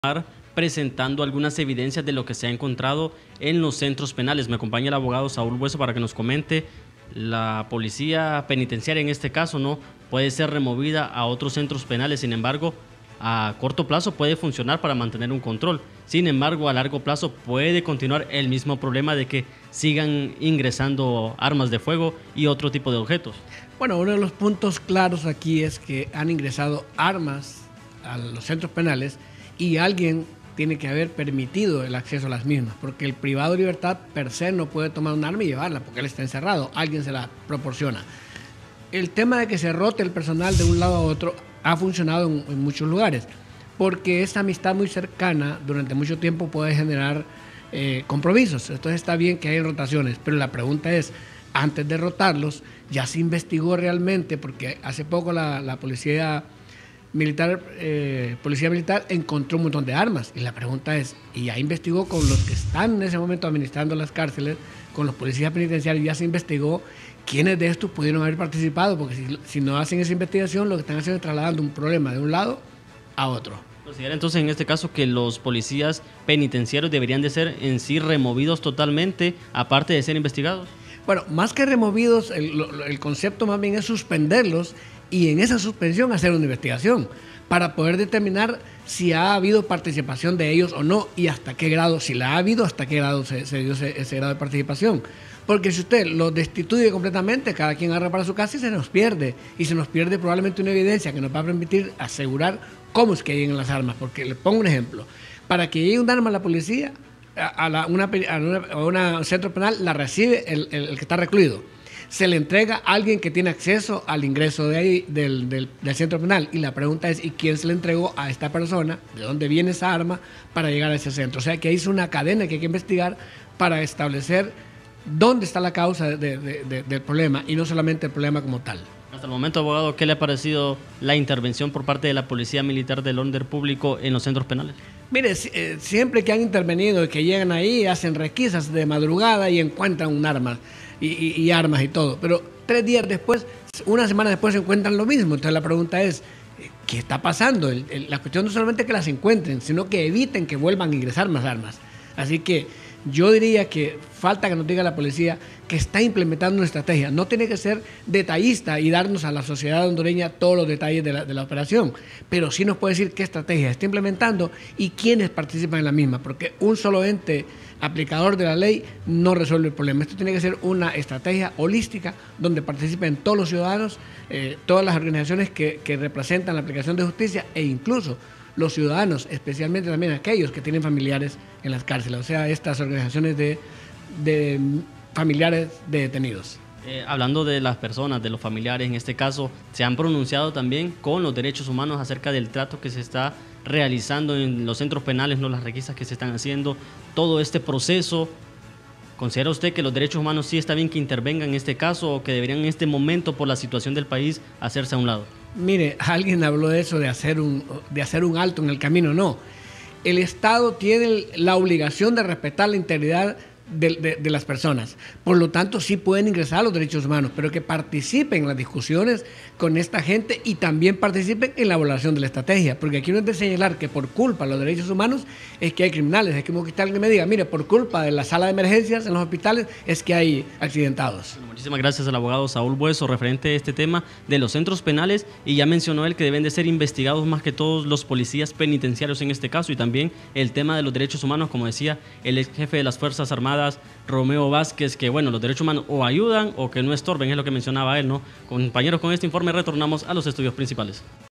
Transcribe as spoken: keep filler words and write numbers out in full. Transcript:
presentando algunas evidencias de lo que se ha encontrado en los centros penales. Me acompaña el abogado Saúl Bueso para que nos comente. La policía penitenciaria en este caso no puede ser removida a otros centros penales, sin embargo a corto plazo puede funcionar para mantener un control. Sin embargo, a largo plazo puede continuar el mismo problema de que sigan ingresando armas de fuego y otro tipo de objetos. Bueno, uno de los puntos claros aquí es que han ingresado armas a los centros penales y alguien tiene que haber permitido el acceso a las mismas, porque el privado de libertad per se no puede tomar un arma y llevarla porque él está encerrado, alguien se la proporciona. El tema de que se rote el personal de un lado a otro ha funcionado en, en muchos lugares, porque esta amistad muy cercana durante mucho tiempo puede generar eh, compromisos. Entonces está bien que haya rotaciones, pero la pregunta es, antes de rotarlos, ¿ya se investigó realmente? Porque hace poco la, la policía militar, eh, policía militar encontró un montón de armas, y la pregunta es, ¿y ya investigó con los que están en ese momento administrando las cárceles, con los policías penitenciarios? ¿Ya se investigó quiénes de estos pudieron haber participado? Porque si, si no hacen esa investigación, lo que están haciendo es trasladando un problema de un lado a otro. ¿Considera entonces en este caso que los policías penitenciarios deberían de ser en sí removidos totalmente, aparte de ser investigados? Bueno, más que removidos, el, el concepto más bien es suspenderlos y en esa suspensión hacer una investigación para poder determinar si ha habido participación de ellos o no y hasta qué grado, si la ha habido, hasta qué grado se, se dio ese, ese grado de participación. Porque si usted los destituye completamente, cada quien agarra para su casa y se nos pierde. Y se nos pierde probablemente una evidencia que nos va a permitir asegurar cómo es que lleguen las armas. Porque le pongo un ejemplo. Para que llegue un arma a la policía, a, la, una, a, una, a una centro penal, la recibe el, el, el que está recluido. Se le entrega a alguien que tiene acceso al ingreso de ahí, del, del, del centro penal. Y la pregunta es, ¿y quién se le entregó a esta persona? ¿De dónde viene esa arma para llegar a ese centro? O sea que ahí es una cadena que hay que investigar para establecer dónde está la causa de, de, de, del problema y no solamente el problema como tal. Hasta el momento, abogado, ¿qué le ha parecido la intervención por parte de la Policía Militar del Orden Público en los centros penales? Mire, siempre que han intervenido y que llegan ahí, hacen requisas de madrugada y encuentran un arma y, y, y armas y todo, pero tres días después, una semana después se encuentran lo mismo. Entonces la pregunta es, ¿qué está pasando? El, el, la cuestión no solamente que las encuentren, sino que eviten que vuelvan a ingresar más armas. Así que yo diría que falta que nos diga la policía que está implementando una estrategia. No tiene que ser detallista y darnos a la sociedad hondureña todos los detalles de la, de la operación, pero sí nos puede decir qué estrategia está implementando y quiénes participan en la misma, porque un solo ente aplicador de la ley no resuelve el problema. Esto tiene que ser una estrategia holística donde participen todos los ciudadanos, eh, todas las organizaciones que, que representan la aplicación de justicia e incluso los ciudadanos, especialmente también aquellos que tienen familiares en las cárceles, o sea, estas organizaciones de, de familiares de detenidos. Eh, hablando de las personas, de los familiares, en este caso, se han pronunciado también con los derechos humanos acerca del trato que se está realizando en los centros penales, no las requisas que se están haciendo, todo este proceso. ¿Considera usted que los derechos humanos sí está bien que intervengan en este caso o que deberían en este momento, por la situación del país, hacerse a un lado? Mire, alguien habló de eso, de hacer un, de hacer un alto en el camino. No, el Estado tiene la obligación de respetar la integridad de, de, de las personas. Por lo tanto, sí pueden ingresar a los derechos humanos, pero que participen en las discusiones con esta gente y también participen en la elaboración de la estrategia. Porque aquí no es de señalar que por culpa de los derechos humanos es que hay criminales. Es como que alguien me diga, mire, por culpa de la sala de emergencias en los hospitales es que hay accidentados. Bueno, muchísimas gracias al abogado Saúl Bueso referente a este tema de los centros penales, y ya mencionó él que deben de ser investigados más que todos los policías penitenciarios en este caso, y también el tema de los derechos humanos, como decía el ex jefe de las Fuerzas Armadas, Romeo Vázquez, que bueno, los derechos humanos o ayudan o que no estorben, es lo que mencionaba él, ¿no? Compañeros, con este informe retornamos a los estudios principales.